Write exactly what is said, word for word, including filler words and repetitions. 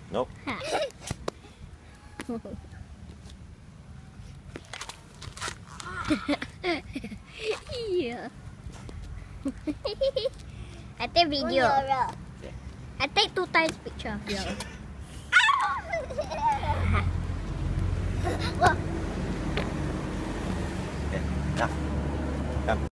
Nope. Yeah. I take video. I take two times picture. Yeah.